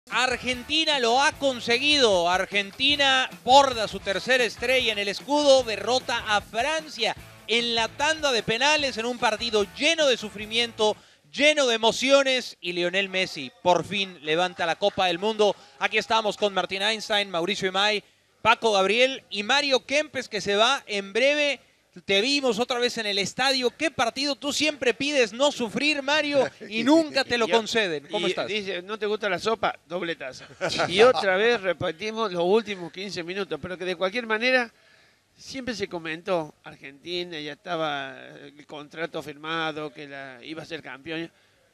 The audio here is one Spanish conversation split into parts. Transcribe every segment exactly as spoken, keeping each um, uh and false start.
Argentina lo ha conseguido. Argentina borda su tercera estrella en el escudo, derrota a Francia en la tanda de penales en un partido lleno de sufrimiento, lleno de emociones, y Lionel Messi por fin levanta la Copa del Mundo. Aquí estamos con Martín Einstein, Mauricio Imay, Paco Gabriel y Mario Kempes, que se va en breve. Te vimos otra vez en el estadio. ¿Qué partido? Tú siempre pides no sufrir, Mario, y nunca te lo conceden. ¿Cómo y estás? Dice, ¿no te gusta la sopa? Doble taza. Y otra vez repetimos los últimos quince minutos, pero que de cualquier manera siempre se comentó, Argentina ya estaba el contrato firmado, que la, iba a ser campeón.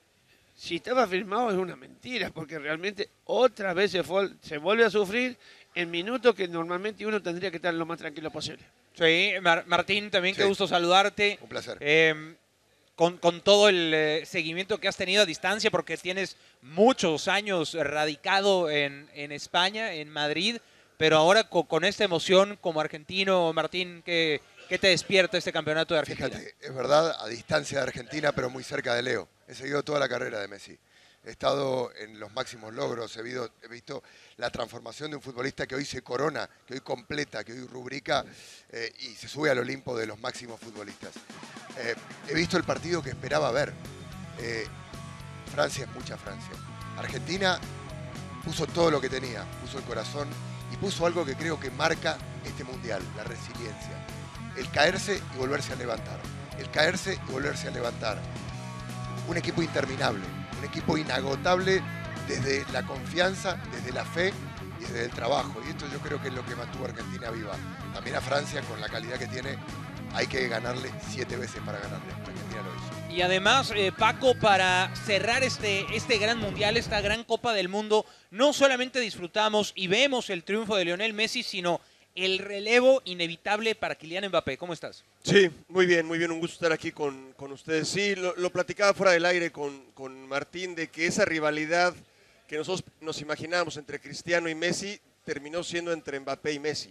Si estaba firmado es una mentira, porque realmente otra vez se, fue, se vuelve a sufrir en minutos que normalmente uno tendría que estar lo más tranquilo posible. Sí, Mar Martín, también sí. Qué gusto saludarte. Un placer. Eh, con, con todo el eh, seguimiento que has tenido a distancia, porque tienes muchos años radicado en, en España, en Madrid, pero ahora con, con esta emoción como argentino, Martín, ¿qué, qué te despierta este campeonato de Argentina? Fíjate, es verdad, a distancia de Argentina, pero muy cerca de Leo. He seguido toda la carrera de Messi. He estado en los máximos logros, he visto, he visto la transformación de un futbolista que hoy se corona, que hoy completa, que hoy rubrica eh, y se sube al Olimpo de los máximos futbolistas. Eh, he visto el partido que esperaba ver. Eh, Francia es mucha Francia. Argentina puso todo lo que tenía, puso el corazón y puso algo que creo que marca este mundial, la resiliencia. El caerse y volverse a levantar. El caerse y volverse a levantar. Un equipo interminable. Un equipo inagotable desde la confianza, desde la fe y desde el trabajo. Y esto yo creo que es lo que mantuvo a Argentina viva. También a Francia, con la calidad que tiene, hay que ganarle siete veces para ganarle. Argentina lo hizo. Y además, eh, Paco, para cerrar este, este gran mundial, esta gran Copa del Mundo, no solamente disfrutamos y vemos el triunfo de Lionel Messi, sino el relevo inevitable para Kylian Mbappé. ¿Cómo estás? Sí, muy bien, muy bien, un gusto estar aquí con, con ustedes. Sí, lo, lo platicaba fuera del aire con, con Martín, de que esa rivalidad que nosotros nos imaginábamos entre Cristiano y Messi terminó siendo entre Mbappé y Messi.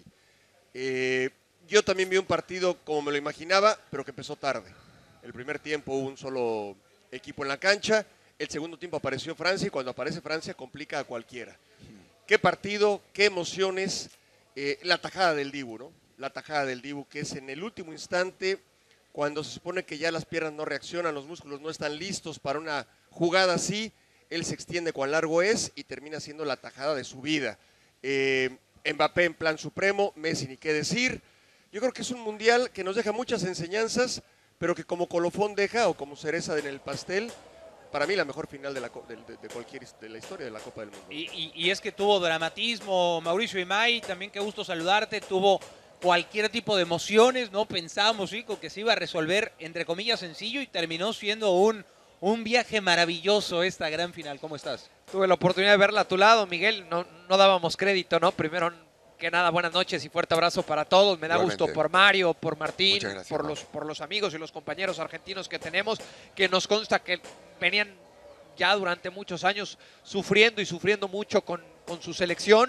Eh, yo también vi un partido como me lo imaginaba, pero que empezó tarde. El primer tiempo hubo un solo equipo en la cancha, el segundo tiempo apareció Francia y cuando aparece Francia complica a cualquiera. Qué partido, qué emociones. Eh, la tajada del Dibu, ¿no? La tajada del Dibu, que es en el último instante, cuando se supone que ya las piernas no reaccionan, los músculos no están listos para una jugada así, él se extiende cuán largo es y termina siendo la tajada de su vida. Eh, Mbappé en plan supremo, Messi ni qué decir. Yo creo que es un mundial que nos deja muchas enseñanzas, pero que como colofón deja, o como cereza en el pastel, para mí la mejor final de, la, de, de, de cualquier de la historia de la Copa del Mundo. Y, y, y es que tuvo dramatismo, Mauricio Imay, también qué gusto saludarte, tuvo cualquier tipo de emociones, ¿no? Pensábamos, Rico, que se iba a resolver, entre comillas, sencillo, y terminó siendo un, un viaje maravilloso esta gran final. ¿Cómo estás? Tuve la oportunidad de verla a tu lado, Miguel, no, no dábamos crédito, ¿no? Primero que nada, buenas noches y fuerte abrazo para todos. Me da Igualmente. gusto por Mario, por Martín, gracias, por los, por los amigos y los compañeros argentinos que tenemos, que nos consta que venían ya durante muchos años sufriendo y sufriendo mucho con, con su selección.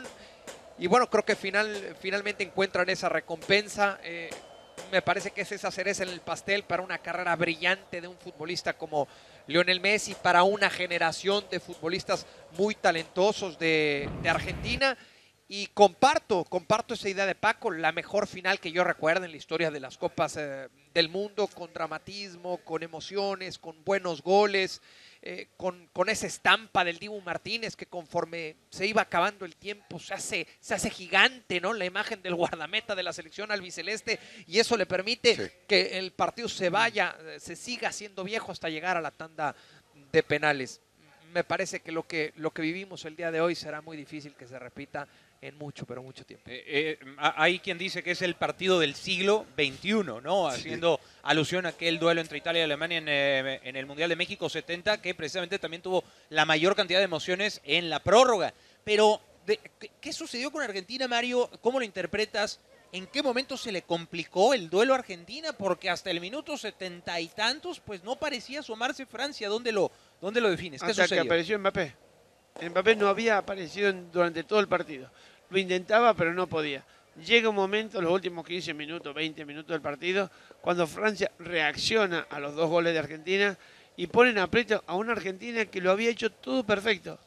Y bueno, creo que final, finalmente encuentran esa recompensa. Eh, me parece que es esa cereza en el pastel para una carrera brillante de un futbolista como Lionel Messi, para una generación de futbolistas muy talentosos de, de Argentina. Y comparto, comparto esa idea de Paco, la mejor final que yo recuerdo en la historia de las Copas eh, del Mundo, con dramatismo, con emociones, con buenos goles, eh, con, con esa estampa del Dibu Martínez que conforme se iba acabando el tiempo se hace, se hace gigante, ¿no? La imagen del guardameta de la selección albiceleste, y eso le permite sí. que el partido se vaya, se siga siendo viejo hasta llegar a la tanda de penales. Me parece que lo que, lo que vivimos el día de hoy será muy difícil que se repita en mucho, pero mucho tiempo. Eh, eh, hay quien dice que es el partido del siglo veintiuno, ¿no? Haciendo sí. alusión a aquel duelo entre Italia y Alemania en, eh, en el Mundial de México setenta, que precisamente también tuvo la mayor cantidad de emociones en la prórroga. Pero, de, ¿qué, ¿qué sucedió con Argentina, Mario? ¿Cómo lo interpretas? ¿En qué momento se le complicó el duelo a Argentina? Porque hasta el minuto setenta y tantos, pues no parecía asomarse Francia. ¿Dónde lo, dónde lo defines? ¿Qué Hasta sucedió? que apareció Mbappé. Mbappé no había aparecido en, durante todo el partido. Lo intentaba, pero no podía. Llega un momento, los últimos quince minutos, veinte minutos del partido, cuando Francia reacciona a los dos goles de Argentina y pone en aprieto a una Argentina que lo había hecho todo perfecto.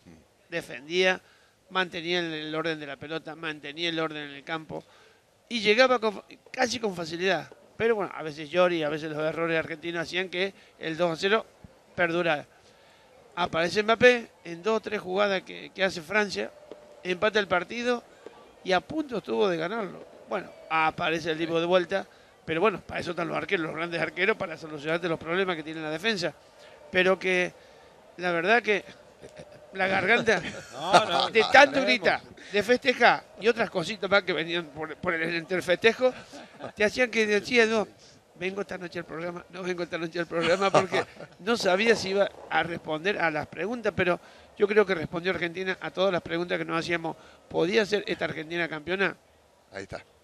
defendía, mantenía el, el orden de la pelota, mantenía el orden en el campo y llegaba con, casi con facilidad. Pero bueno, a veces Llori, a veces los errores argentinos hacían que el dos a cero perdurara. Aparece Mbappé en dos o tres jugadas que, que hace Francia, empata el partido y a punto estuvo de ganarlo. Bueno, aparece el tipo de vuelta, pero bueno, para eso están los arqueros, los grandes arqueros, para solucionarte los problemas que tiene la defensa. Pero que la verdad que la garganta No, no, de no, tanto no, gritar, de festejar y otras cositas más que venían por, por el, entre el festejo, te hacían que decías, no, vengo esta noche al programa, no vengo esta noche al programa, porque no sabía si iba a responder a las preguntas, pero yo creo que respondió Argentina a todas las preguntas que nos hacíamos. ¿Podía ser esta Argentina campeona? Ahí está.